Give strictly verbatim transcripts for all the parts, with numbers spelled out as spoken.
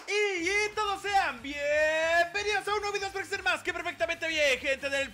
Y, y todos sean bienvenidos a un nuevo video, espero que estén más que perfectamente bien, gente del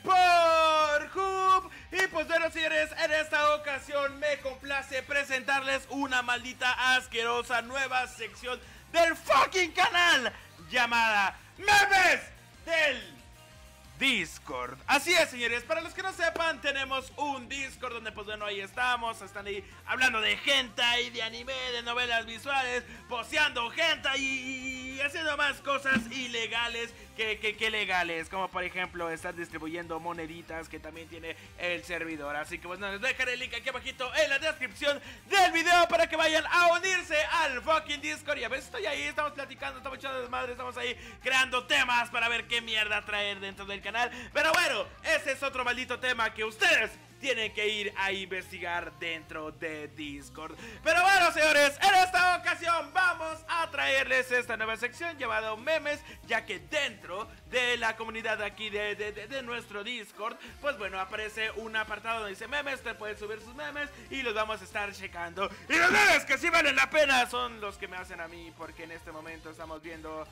Pornhub. Y pues bueno, señores, en esta ocasión me complace presentarles una maldita asquerosa nueva sección del fucking canal llamada Memes del Discord. Así es, señores, para los que no sepan, tenemos un Discord donde pues bueno, ahí estamos, están ahí hablando de hentai, de anime, de novelas visuales, poseando hentai y, y haciendo más cosas ilegales que, que, que legales, como por ejemplo estar distribuyendo moneditas que también tiene el servidor. Así que bueno, les dejaré el link aquí abajito en la descripción del video para que vayan a unirse al fucking Discord. Y a veces estoy ahí, estamos platicando, estamos echando desmadre, estamos ahí creando temas para ver qué mierda traer dentro del canal. Pero bueno, ese es otro maldito tema que ustedes tienen que ir a investigar dentro de Discord. Pero bueno, señores, en esta ocasión vamos a traerles esta nueva sección llamada Memes, ya que dentro de la comunidad aquí de, de, de, de nuestro Discord, pues bueno, aparece un apartado donde dice memes, te pueden subir sus memes y los vamos a estar checando. Y los memes que sí valen la pena son los que me hacen a mí, porque en este momento estamos viendo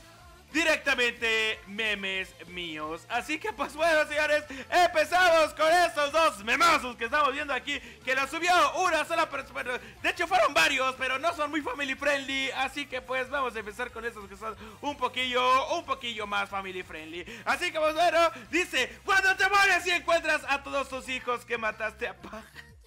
directamente memes míos. Así que pues bueno, señores, empezamos con estos dos memazos que estamos viendo aquí, que los subió una sola persona. De hecho fueron varios, pero no son muy family friendly. Así que pues vamos a empezar con estos que son un poquillo, un poquillo más family friendly. Así que pues bueno, dice: cuando te mueres y encuentras a todos tus hijos que mataste a paja.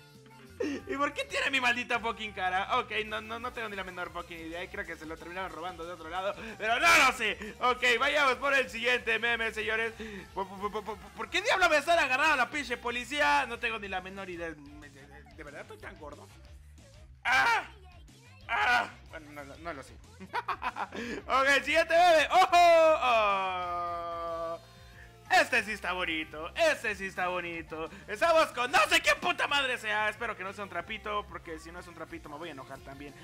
¿Y por qué tiene mi maldita fucking cara? Ok, no, no, no tengo ni la menor fucking idea. Creo que se lo terminaron robando de otro lado, pero no lo sé. Ok, vayamos por el siguiente meme, señores. ¿Por, por, por, por, ¿por qué diablo me están agarrando a la pinche policía? No tengo ni la menor idea. ¿De, de, de verdad estoy tan gordo? ¡Ah! ¡Ah! Bueno, no, no, no lo sé. Ok, el siguiente meme. ¡Ojo! ¡Oh! Este sí está bonito, este sí está bonito. Estamos con no sé qué puta madre sea. Espero que no sea un trapito, porque si no es un trapito me voy a enojar también.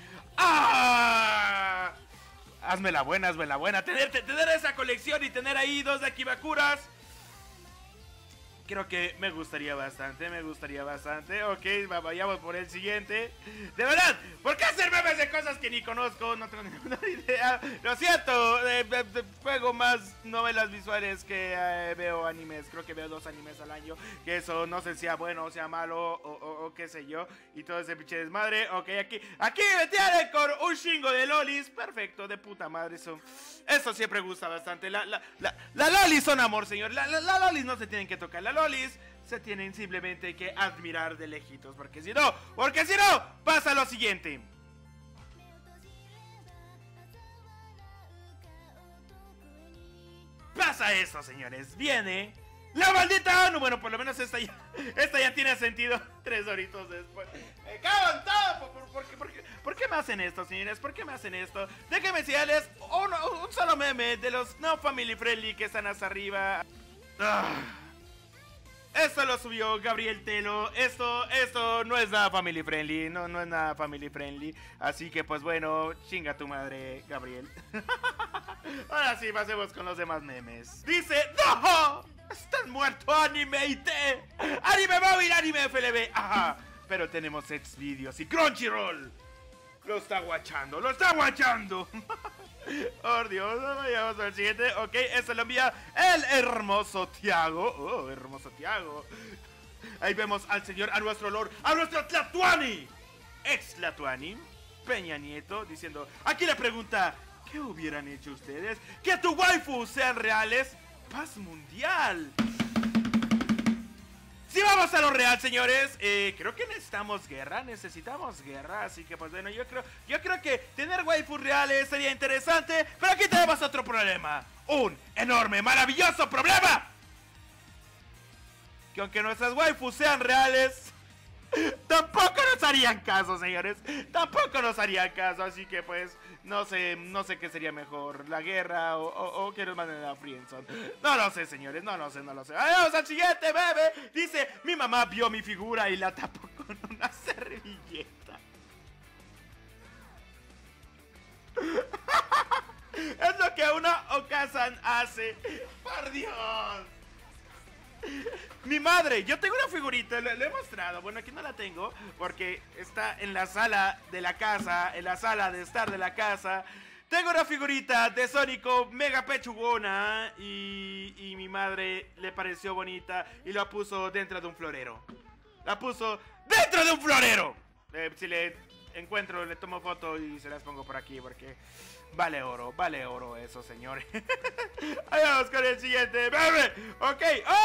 ¡Ah! Hazme la buena, hazme la buena. Tener, tener esa colección y tener ahí dos de Akibakuras, creo que me gustaría bastante, me gustaría bastante. Ok, vayamos por el siguiente. De verdad, ¿por qué hacer memes de cosas que ni conozco? No tengo ninguna idea. Lo siento, eh, eh, juego más novelas visuales que eh, veo animes. Creo que veo dos animes al año, que eso no sé si sea bueno o sea malo o, o, o qué sé yo. Y todo ese pinche desmadre. Ok, aquí, aquí me tienen con un chingo de lolis. Perfecto, de puta madre eso. Eso siempre gusta bastante. La, la, la, la lolis son amor, señor. La, la, la lolis no se tienen que tocar. La lolis se tienen simplemente que admirar de lejitos, porque si no, porque si no, pasa lo siguiente. Pasa eso, señores. Viene la maldita ONU. Bueno, por lo menos esta ya, esta ya tiene sentido tres horitos después. Me cago en todo. ¿Por, por, por, por, qué, ¿Por qué me hacen esto, señores? ¿Por qué me hacen esto? Déjenme enseñarles un, un solo meme de los no family friendly que están hasta arriba. Ah. Esto lo subió Gabriel Telo. Esto, esto no es nada family friendly. No, no es nada family friendly. Así que pues bueno, chinga tu madre, Gabriel. Ahora sí, pasemos con los demás memes. Dice: ¡no! ¡Estás muerto, Anime I T! ¡Anime Móvil, Anime F L V! Ajá. Pero tenemos Xvideos y Crunchyroll. Lo está guachando, lo está guachando. Oh Dios, vayamos al siguiente. Ok, este lo envía el hermoso Tiago. Oh, hermoso Tiago. Ahí vemos al señor, a nuestro lord, a nuestro Tlatuani, ex Tlatuani, Peña Nieto, diciendo: aquí la pregunta: ¿qué hubieran hecho ustedes? ¡Que tu waifu sean reales! ¡Paz mundial! Si vamos a lo real, señores, eh, creo que necesitamos guerra, necesitamos guerra, así que pues bueno, yo creo, yo creo que tener waifus reales sería interesante, pero aquí tenemos otro problema, un enorme, maravilloso problema, que aunque nuestras waifus sean reales, tampoco nos harían caso, señores, tampoco nos harían caso, así que pues, no sé, no sé qué sería mejor, la guerra o, o, o que nos manden a Friendzone. No lo sé, señores, no lo sé, no lo sé. Vamos al siguiente, bebé. Dice: mi mamá vio mi figura y la tapó con una servilleta. Es lo que una Okasan hace. Por Dios. Mi madre, yo tengo una figurita, le, le he mostrado. Bueno, aquí no la tengo porque está en la sala de la casa, en la sala de estar de la casa. Tengo una figurita de Sónico mega pechugona y, y mi madre le pareció bonita y la puso dentro de un florero. La puso dentro de un florero. Eh, si le encuentro, le tomo foto y se las pongo por aquí porque vale oro, vale oro eso, señores. Ahí vamos con el siguiente, bebé. Ok,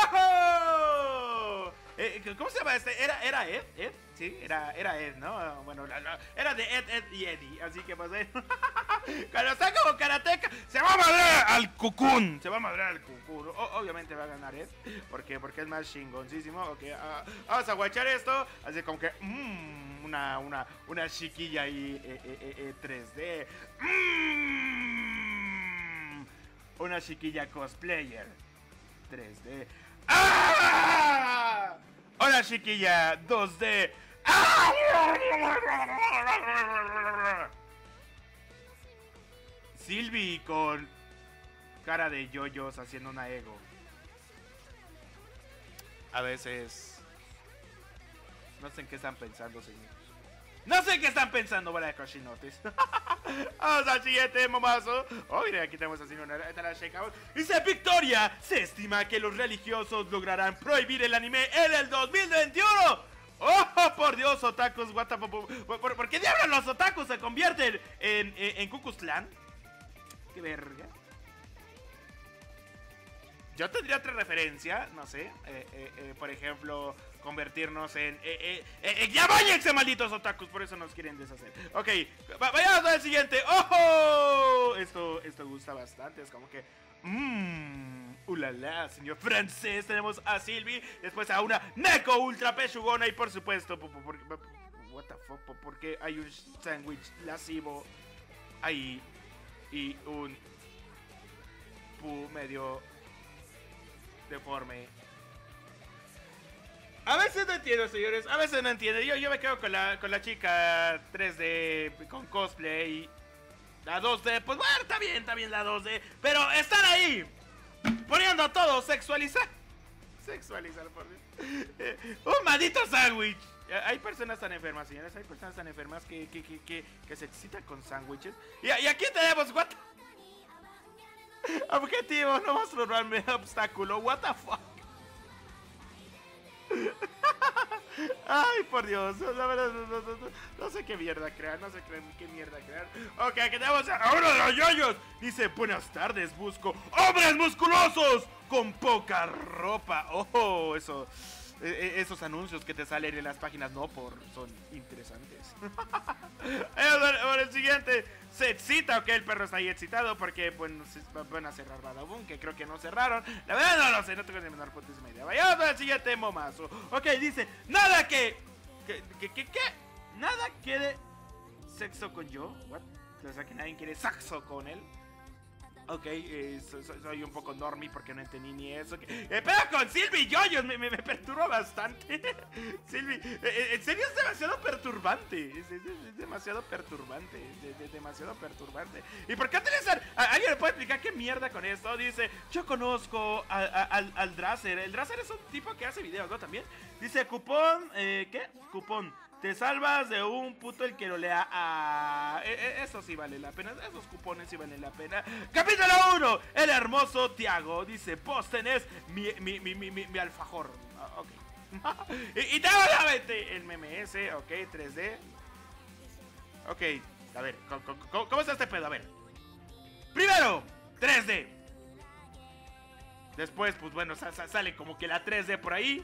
¡ojo! Eh, ¿Cómo se llama este? ¿Era, era Ed? ¿Ed? Sí, era, era Ed, ¿no? Bueno, la, la, era de Ed, Ed y Eddie. Así que pues eh, cuando está como karateca, se va a madrear al Cocoon. Se va a madrear al Cocoon. O, obviamente va a ganar Ed. ¿Por qué? Porque es más chingoncísimo. Ok, uh, vamos a guachar esto. Así como que... Mmm, una, una, una chiquilla ahí eh, eh, eh, tres D. Mmm, una chiquilla cosplayer tres D. ¡Ah! Hola chiquilla dos D. ¡Ah! Sylvie con cara de yoyos haciendo una ego. A veces no sé en qué están pensando, señores. No sé en qué están pensando, bola de cochinotes. Vamos al siguiente momazo. Oh, mira, aquí tenemos así una shakeout. Dice Victoria. Se estima que los religiosos lograrán prohibir el anime en el dos mil veintiuno. Oh, por Dios, otakus, what the fuck. ¿Por, ¿Por qué diablos los otakus se convierten en, en, en Ku Klux Klan? Qué verga. Yo tendría otra referencia, no sé, eh, eh, eh, por ejemplo, convertirnos en... Eh, eh, eh, ¡Ya váyanse, malditos otakus! Por eso nos quieren deshacer. Ok, va, vayamos al siguiente. ¡Ojo! Esto, esto gusta bastante, es como que... Mmm, ulala, señor francés. Tenemos a Sylvie, después a una Neko ultra pechugona y por supuesto... Por, por, por, what the fuck, porque hay un sándwich lascivo ahí y un... Pu medio... deforme. A veces no entiendo, señores. A veces no entiendo. Yo, yo me quedo con la, con la chica tres D con cosplay. La dos D, pues bueno, está bien, está bien la dos D. Pero están ahí poniendo todo, sexualizar. Sexualizar, por Dios. Eh, un maldito sándwich. Hay personas tan enfermas, señores. Hay personas tan enfermas que, que, que, que, que se excitan con sándwiches. Y, y aquí tenemos, what? Objetivo, no vas a probarme obstáculo. What the fuck. Ay, por Dios. La verdad, no, no, no, no sé qué mierda crear. No sé qué, qué mierda crear. Ok, aquí tenemos a uno de los yoyos. Dice, buenas tardes, busco hombres musculosos con poca ropa. Oh, eso. Esos anuncios que te salen en las páginas no por son interesantes. Bueno, el siguiente se excita, ok, el perro está ahí excitado porque bueno, van a cerrar Badabun, que creo que no cerraron. La verdad no lo sé, no tengo ni menor putísima idea. Vayamos al siguiente momazo. Ok, dice, nada que que, que, que, que nada quiere sexo con yo. What? O sea, que nadie quiere sexo con él. Ok, eh, soy, soy un poco normie porque no entendí ni eso. Eh, pero con Sylvie Yoyos me, me, me perturba bastante. Sylvie, eh, en serio es demasiado perturbante. Es, es, es demasiado perturbante. Es, es demasiado perturbante. ¿Y por qué utilizar? ¿Alguien me puede explicar qué mierda con esto? Dice, yo conozco a, a, al, al Drazer. El Drazer es un tipo que hace videos, ¿no? También. Dice, cupón, eh, ¿qué? Cupón. Te salvas de un puto el que lo lea. Ah, eso sí vale la pena. Esos cupones sí valen la pena. Capítulo uno. El hermoso Tiago. Dice, vos tenés mi, mi, mi, mi, mi, mi alfajor. Ah, ok. y, y te hago la mente. El M M S. Ok, tres D. Ok. A ver, ¿cómo, cómo, cómo está este pedo? A ver. Primero, tres D. Después, pues bueno, sale como que la tres D por ahí.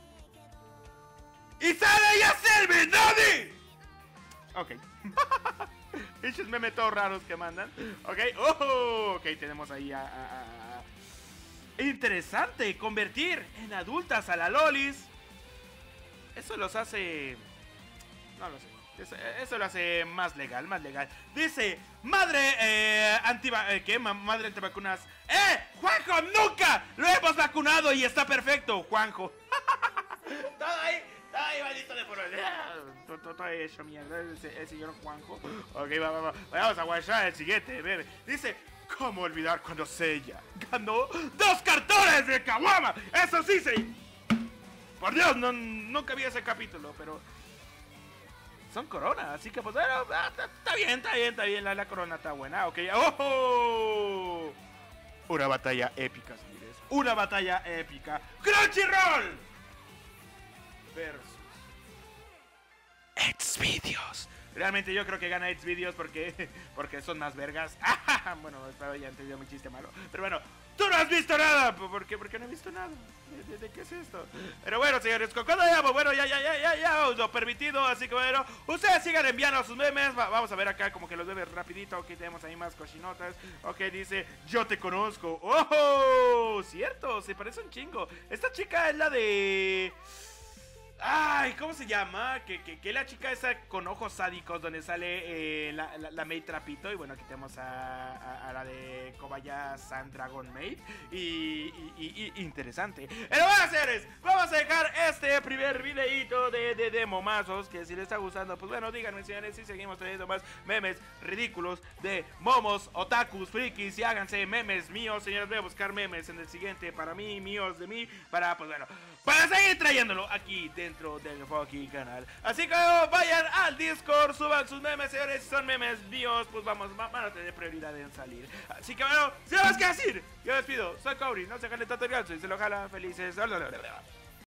¡Y sale ya Sylvie, Daddy! Ok. Esos memes todos raros que mandan. Ok. Oh, ok, tenemos ahí a, a, a... Interesante. Convertir en adultas a la lolis. Eso los hace... No lo sé. Eso, eso lo hace más legal, más legal. Dice, madre eh, anti... Eh, ¿Qué? Madre antivacunas. ¡Eh! ¡Juanjo, nunca lo hemos vacunado y está perfecto! Juanjo. Todo ahí. ¡Ay, maldito de por todo eso, mierda! El, el señor Juanjo. Ok, va, va, va. Vamos a guardar el siguiente, bebé. Dice, ¿cómo olvidar cuando Seiya ganó dos cartones de Kawama? ¡Eso sí, sí! Por Dios, no, nunca vi ese capítulo, pero... son Corona, así que pues bueno, está bien, está bien, está bien, la, la Corona está buena, ok. ¡Oh! Una batalla épica, señores, una batalla épica. Crunchyroll versus Xvideos. Realmente yo creo que gana Xvideos porque, porque son más vergas. Bueno, espero ya entendido mi chiste malo. Pero bueno, tú no has visto nada. ¿Por qué? Porque no he visto nada. ¿De, de, de qué es esto? Pero bueno, señores, con cuando ya, bueno, ya, ya, ya, ya, ya os lo permitido. Así que bueno, ustedes sigan enviando sus memes. Va, vamos a ver acá como que los memes rapidito. Ok, tenemos ahí más cochinotas. Ok, dice, yo te conozco. ¡Oh! Cierto, se parece un chingo. Esta chica es la de... Ay, ¿cómo se llama? Que, que, que la chica esa con ojos sádicos donde sale eh, la, la, la Maid Trapito. Y bueno, aquí tenemos a, a, a la de Kobayashi-san Dragon Maid. Y, y, y, y interesante. Pero bueno, señores, vamos a dejar este primer videito de, de, de momazos. Que si les está gustando, pues bueno, díganme, señores, si seguimos trayendo más memes ridículos de momos, otakus, frikis. Y háganse memes míos, señores. Voy a buscar memes en el siguiente para mí, míos de mí. Para, pues bueno, para seguir trayéndolo aquí de dentro del fucking canal. Así que vayan al Discord, suban sus memes, señores. Si son memes míos, pues vamos, van a tener prioridad en salir. Así que bueno, sin más que decir, yo les pido, soy Kaori, no se jalen tanto el ganso y se lo jalan felices.